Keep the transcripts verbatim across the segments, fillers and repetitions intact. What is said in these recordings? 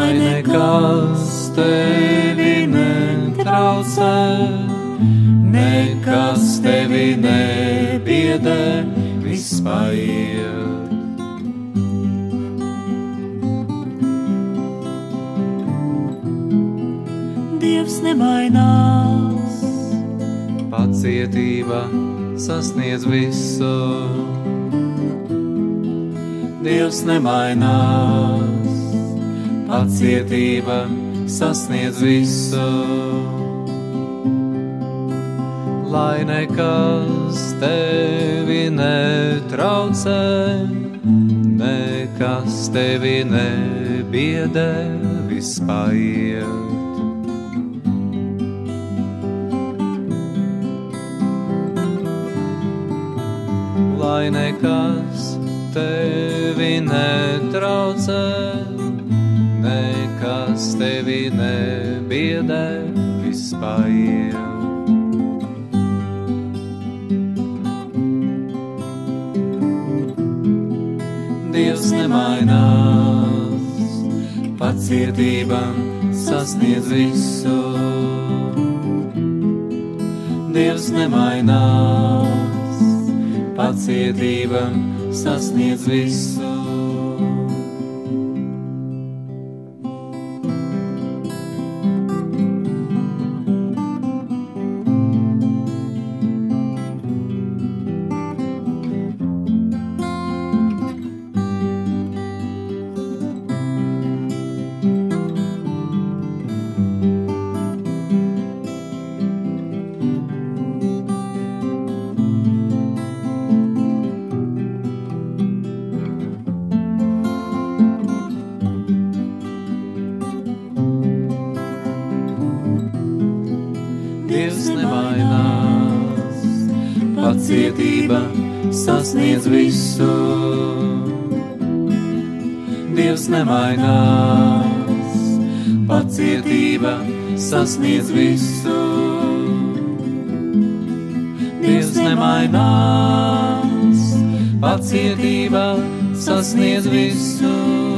lai nekas tevi netraucē, nekas tevi nebiedē, viss paiet. Dievs nemainās, pacietība sasniedz visu. Dievs nemainās, pacietība sasniedz visu. Lai nekas tevi netraucē, nekas tevi nebiedē, viss paiet. Lai nekas tevi netraucē, nekas tevi nebiedē, viss paiet. Dievs nemainās, pacietība sasniedz visu. Dievs nemainās, pacietība sasniedz visu. Dievs nemainās, pacietība sasniedz visu. Dievs nemainās, pacietība sasniedz visu. Dievs nemainās, pacietība sasniedz visu.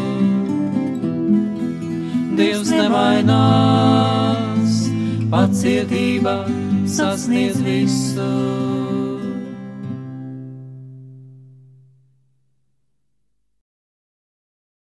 Dievs nemainās, pacietība sasniedz visu.